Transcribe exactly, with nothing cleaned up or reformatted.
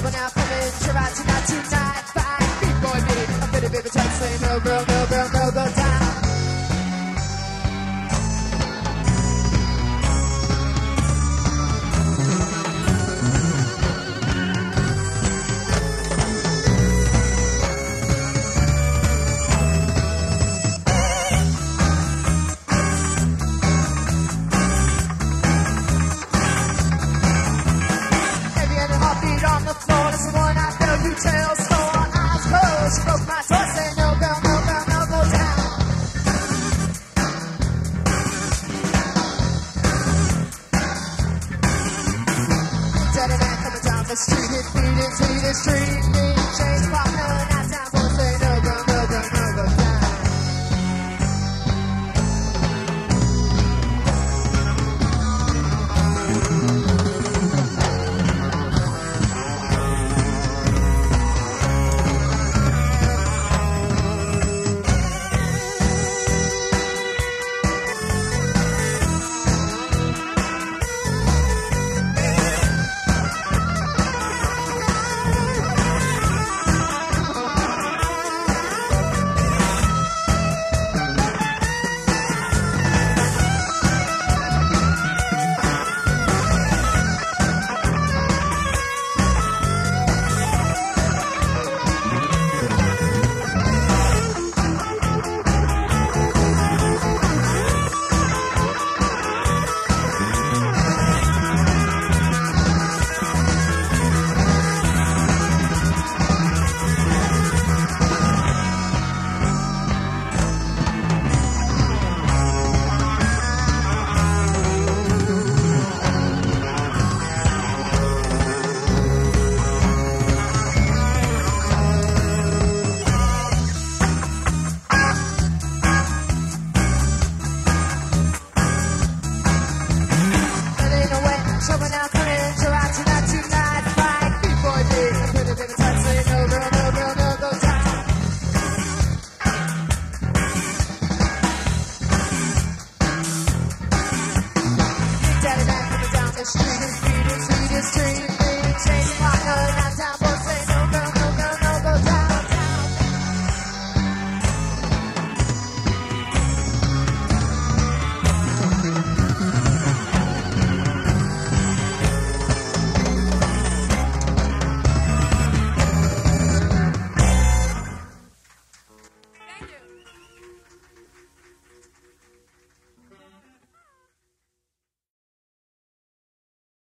trouble now coming. Sure out tonight, tonight. Fine, big boy, me. I'm pretty baby, try to say no, girl, no, girl, no, go down. Tell store, eyes closed, she broke my toe, say no girl, no girl, no go down. Daddy man coming down the street, hit feet into the street, me, change partner, not time for say no girl, no girl, no go down. Trouble now coming, sure out tonight, tonight. Fight, big boy, big. I'm pretty baby, try to say no, girl, no, girl, no, go down. Big daddy man coming down the street, his feet, his feet, his street.